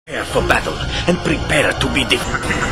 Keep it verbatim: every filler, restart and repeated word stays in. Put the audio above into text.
Prepare for battle and prepare to be defeated.